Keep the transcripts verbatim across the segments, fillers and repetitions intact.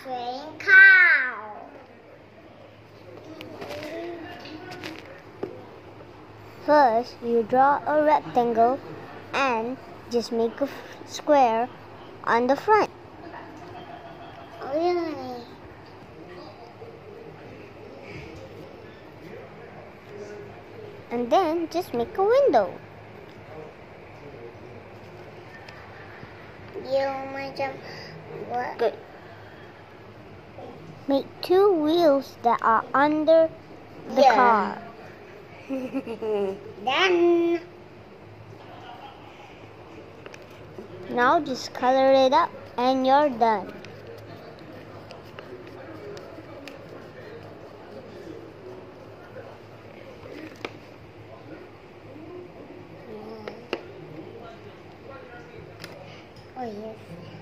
Drawing cow. First, you draw a rectangle and just make a square on the front. Really? And then just make a window. You macam what? Good. Make two wheels that are under the Yeah. car. Done. Now just color it up and you're done. Oh yes.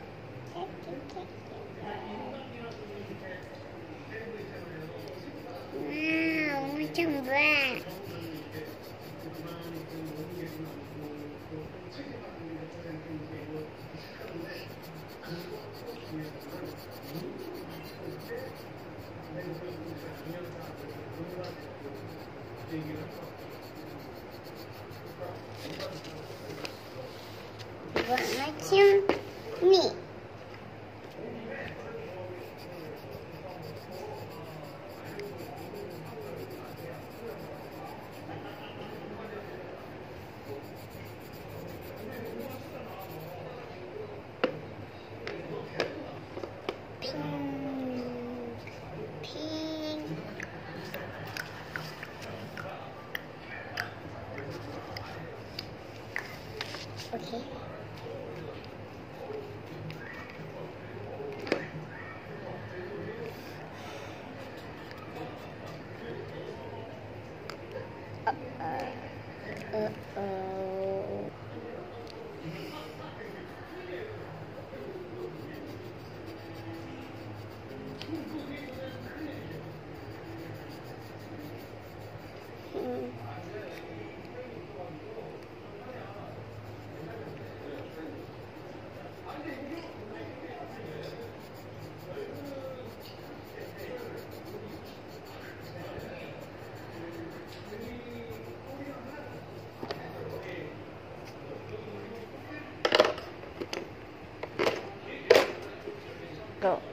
Wow, macam berat. Buat macam ni. Pink. Pink. Okay. Uh-oh. Hmm. Go.